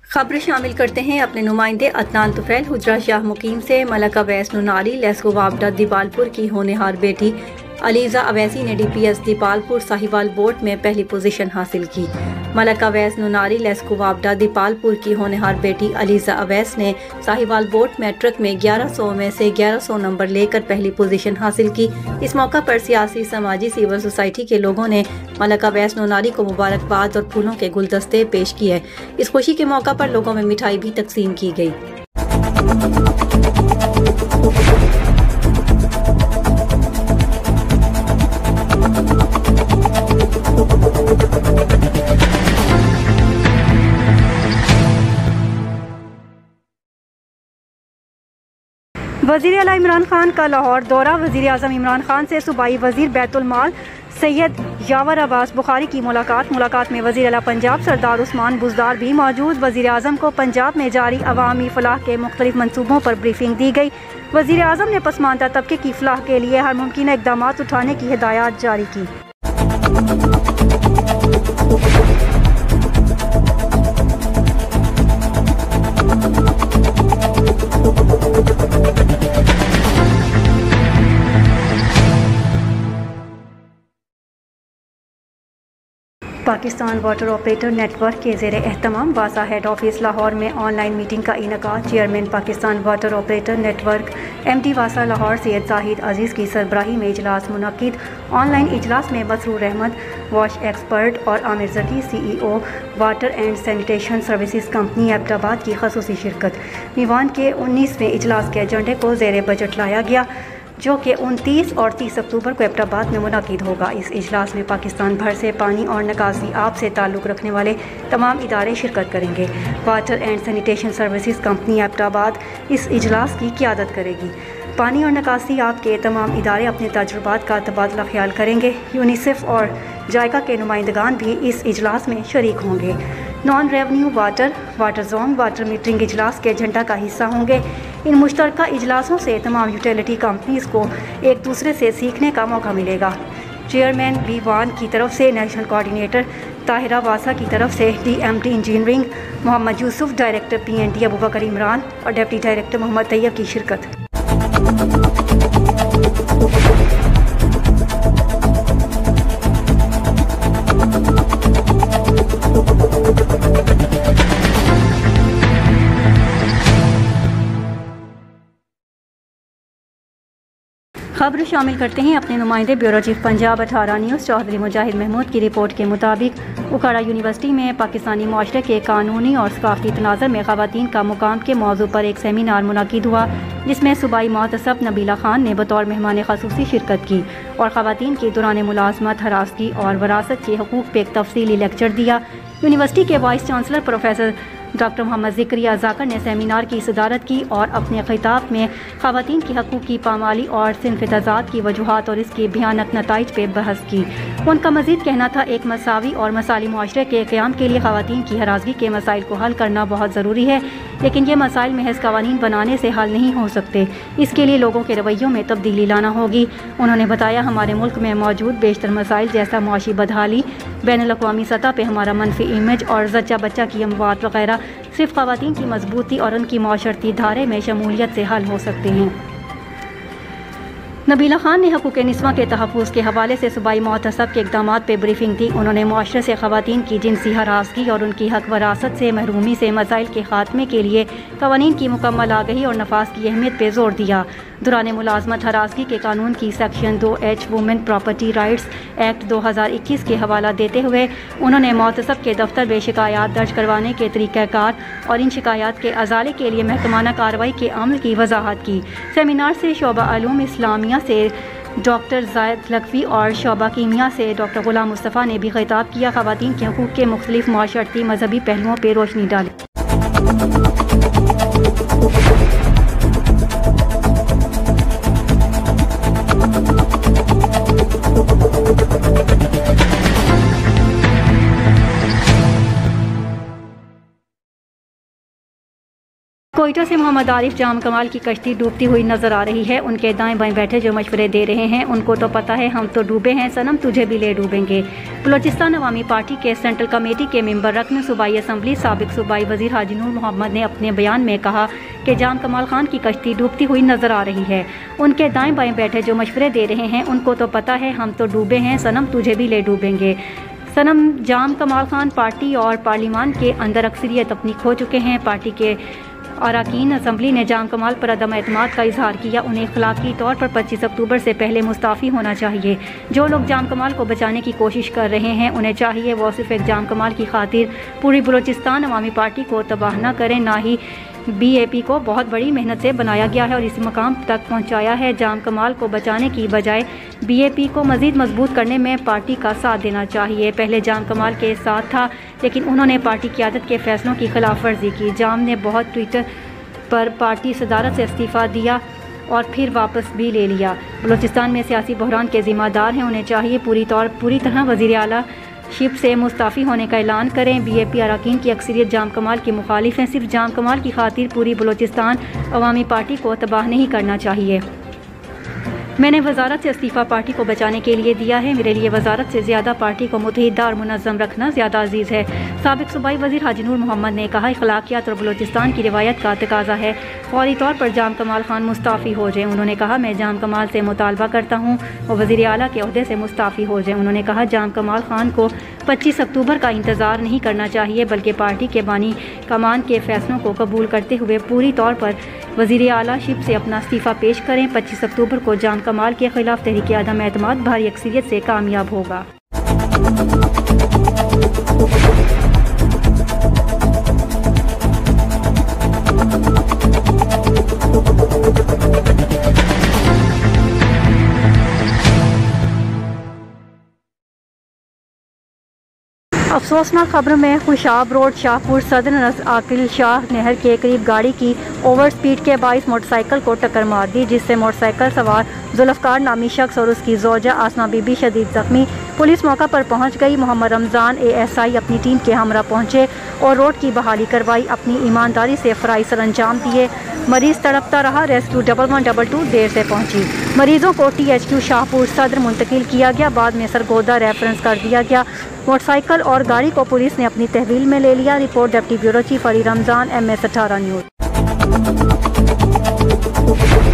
खबर शामिल करते हैं अपने नुमाइंदे अदनान तुफैल हुजरा शाह मुकीम से। मलका अवैस नुनारी लेस्को वापडा दीपालपुर की होनहार बेटी अलीजा अवैसी ने DPS दीपालपुर साहिवाल बोर्ड में पहली पोजीशन हासिल की। मलका अवैस नुनारी लेस्को वापडा दीपालपुर की होनहार बेटी अलीजा अवैस ने साहिवाल बोर्ड मैट्रिक में 1100 में से 1100 नंबर लेकर पहली पोजीशन हासिल की। इस मौका पर सियासी, समाजी, सिविल सोसाइटी के लोगों ने मलका अवैस नुनारी को मुबारकबाद और फूलों के गुलदस्ते पेश किए। इस खुशी के मौका पर लोगों में मिठाई भी तकसीम की गई। वज़ीर आला इमरान खान का लाहौर दौरा। वज़ीर आज़म इमरान खान से सूबाई वज़ीर बैतुल माल सैयद यावर अब्बास बुखारी की मुलाकात में वज़ीर आला पंजाब सरदार उस्मान बुज़दार भी मौजूद। वज़ीर आज़म को पंजाब में जारी अवामी फलाह के मुख्तलिफ मनसूबों पर ब्रीफिंग दी गई। वज़ीर आज़म ने पसमानदा तबके की फलाह के लिए हर मुमकिन इक़दाम उठाने की हिदायत जारी की। पाकिस्तान वाटर ऑपरेटर नेटवर्क के ज़ेर एहतमाम वासा हेड ऑफिस लाहौर में ऑनलाइन मीटिंग का इनेकाद। Chairman Pakistan water operator network MD वासा लाहौर सैयद जाहिद अजीज़ की सरबराही में इजलास मुनक्किद। ऑनलाइन इजलास में मसरूर अहमद वॉश एक्सपर्ट और Aamir Zaki CEO water and sanitation services company Abbottabad की खसूसी शिरकत। मीवान के 19वें इजलास के एजेंडे को ज़ेर बजट लाया गया, जो कि 29 और 30 अक्टूबर को एबटाबाद में मुनक़िद होगा। इस इजलास में पाकिस्तान भर से पानी और निकासी आब से ताल्लुक़ रखने वाले तमाम इदारे शिरकत करेंगे। Water and sanitation services company Abbottabad इस इजलास की क़ियादत करेगी। पानी और निकासी आब के तमाम इदारे अपने तजुर्बात का तबादला ख्याल करेंगे। यूनिसेफ और जायका के नुमाइंदगान भी इस इजलास में शरीक होंगे। Non revenue water zone water metering इजलास के एजेंडा का हिस्सा होंगे। इन मुश्तरका इजलासों से तमाम यूटिलिटी कंपनीज़ को एक दूसरे से सीखने का मौका मिलेगा। चेयरमैन B1 की तरफ से नेशनल कोऑर्डिनेटर ताहिरा वासा की तरफ से DMD engineering Mohammad Yusuf, director PND Abubakar Imran और डिप्टी डायरेक्टर मोहम्मद तैयब की शिरकत। खबर शामिल करते हैं अपने नुमाइंदे bureau chief Punjab 18 news Chaudhry Mujahid Mahmood की रिपोर्ट के मुताबिक उकाड़ा यूनिवर्सिटी में पाकिस्तानी माशरे के कानूनी और सकाफती तनाज़ुर में ख़वातीन का मुकाम के मौजू पर एक सेमिनार मुनक़िद हुआ, जिसमें सूबाई मोहतसब नबीला खान ने बतौर मेहमान ख़ुसूसी शिरकत की और ख़वातीन की दौरान मुलाज़मत, हरासगी और वरासत के हकूक़ पर एक तफसीली लेक्चर दिया। यूनिवर्सिटी के vice chancellor professor doctor Mohammad Zakaria Zakir ने सेमिनार की सदारत की और अपने खिताब में ख़वातीन की हकूक़ की पामाली और सिन्फ़ तज़ाद की वजूहात और इसके भयानक नताइज पर बहस की। उनका मज़ीद कहना था, एक मसावी और मसाली मुआशरे के क़याम के लिए ख़वातीन की हरासगी के मसाइल को हल करना बहुत ज़रूरी है, लेकिन ये मसाइल महज क़वानीन बनाने से हल नहीं हो सकते। इसके लिए लोगों के रवैयों में तब्दीली लाना होगी। उन्होंने बताया, हमारे मुल्क में मौजूद बेशतर मसाइल जैसा मुआशी बदहाली, बैनुल-अक़वामी सतह पर हमारा मनफी इमेज और ज़च्चा बच्चा की अमवात वगैरह सिर्फ ख़वातीन की मजबूती और उनकी माशरती धारे में शमूलियत से हल हो सकते हैं। नबीला खान ने हकूक़ निस्वां के तहफ़्फ़ुज़ के हवाले से सूबाई मोहतसब के इक़दामात पर ब्रीफिंग दी। उन्होंने मुआशरे से ख़वातीन की जिनसी हरासगी और उनकी हक वरासत से महरूमी से मसाइल के ख़ात्मे के लिए क़वानीन की मुकम्मल आगही और नफाज की अहमियत पर ज़ोर दिया। दौरान मुलाज़मत हरासगी के कानून की section 2H women property rights act 2021 के हवाला देते हुए उन्होंने मोहतसब के दफ्तर में शिकायत दर्ज करवाने के तरीक़ाकार और इन शिकायत के अजाले के लिए महकमाना कार्रवाई के अमल की वजाहत की। सेमिनार से शोबा आलूम इस्लामिया से डॉक्टर जायद लकवी और शोबा कीमिया से डॉक्टर गुलाम मुस्तफ़ा ने भी खिताब किया। ख़वातीन के हकूक़ के मुख्तलिफ माशरती मजहबी पहलुओं पर रोशनी डाली। कोयटा से मोहम्मद आरिफ जाम कमाल की कश्ती डूबती हुई नजर आ रही है। उनके दाएं बाएं बैठे जो मशवरे दे रहे हैं, उनको तो पता है हम तो डूबे हैं सनम, तुझे भी ले डूबेंगे। बलोचिस्तान अवामी पार्टी के सेंट्रल कमेटी के मेंबर रकन सूबाई असम्बली साबिक सूबाई वजीर हाजी नूर मोहम्मद ने अपने बयान में कहा कि जाम कमाल खान की कश्ती डूबती हुई नजर आ रही है। उनके दाएं बाएं बैठे जो मशवरे दे रहे हैं, उनको तो पता है हम तो डूबे हैं सनम, तुझे भी ले डूबेंगे। सनम, जाम कमाल खान पार्टी और पार्लियामान के अंदर अक्सरियत अपनी खो चुके हैं। पार्टी के अरकान असम्बली ने जाम कमाल पर अदम एतमाद का इजहार किया। उन्हें अखलाकी तौर पर 25 अक्टूबर से पहले मुस्ताफ़ी होना चाहिए। जो लोग जाम कमाल को बचाने की कोशिश कर रहे हैं, उन्हें चाहिए वो सिर्फ एक जाम कमाल की खातिर पूरी बलोचिस्तान अवामी पार्टी को तबाह न करें। ना ही BAP को बहुत बड़ी मेहनत से बनाया गया है और इसी मकाम तक पहुंचाया है। जाम कमाल को बचाने की बजाय BAP को मज़ीद मजबूत करने में पार्टी का साथ देना चाहिए। पहले जाम कमाल के साथ था, लेकिन उन्होंने पार्टी क़यादत के फैसलों की खिलाफ वर्जी की। जाम ने बहुत ट्विटर पर पार्टी सदारत से इस्तीफ़ा दिया और फिर वापस भी ले लिया। बलूचिस्तान में सियासी बहरान के ज़िम्मेदार हैं, उन्हें चाहिए पूरी तरह वज़ीर आला शिप से मुस्ताफ़ी होने का ऐलान करें। BAP अरकान की अक्सरियत जाम कमाल की मुखालिफ हैं। सिर्फ जाम कमाल की खातिर पूरी बलूचिस्तान अवामी पार्टी को तबाह नहीं करना चाहिए। मैंने वजारत से इस्तीफ़ा पार्टी को बचाने के लिए दिया है। मेरे लिए वजारत से ज़्यादा पार्टी को मुतहिदा और मुनज़्ज़म रखना ज़्यादा अजीज़ है। साबिक सूबाई वज़ीर हाजी नूर मोहम्मद ने कहा, अखलाकियात और बलूचिस्तान की रिवायत का तकाजा है फौरी तौर पर जाम कमाल खान मुस्ताफ़ी हो जाए। उन्होंने कहा, मैं जाम कमाल से मुतालबा करता हूँ और वज़ीर आला के ओहदे से मुस्ताफ़ी हो जाए। उन्होंने कहा, जाम कमाल खान को 25 अक्टूबर का इंतज़ार नहीं करना चाहिए, बल्कि पार्टी के बानी कमान के फैसलों को कबूल करते हुए पूरी तौर पर वज़ीर आला शिप से अपना इस्तीफ़ा पेश करें। 25 अक्टूबर को जाम कमाल के खिलाफ तहरीक अदम एतमाद भारी अक्सरियत से कामयाब होगा। अफसोसनाक खबर में खुशाब रोड शाहपुर सदर आकिल शाह नहर के करीब गाड़ी की ओवर स्पीड के बाइस मोटरसाइकिल को टक्कर मार दी, जिससे मोटरसाइकिल सवार जुल्फकार नामी शख्स और उसकी जोजा आसमा बीबी शदीद जख्मी। पुलिस मौका पर पहुंच गई। मोहम्मद रमज़ान ASI अपनी टीम के हमरा पहुंचे और रोड की बहाली करवाई। अपनी ईमानदारी से फ़राइज़ सर अंजाम दिए। मरीज़ तड़पता रहा। रेस्क्यू 1112 देर से पहुंची। मरीजों को THQ शाहपुर सदर मुंतकिल किया गया। बाद में सरगोदा रेफरेंस कर दिया गया। मोटरसाइकिल और गाड़ी को पुलिस ने अपनी तहवील में ले लिया। Report deputy bureau chief Ali Ramzan MS 18 news.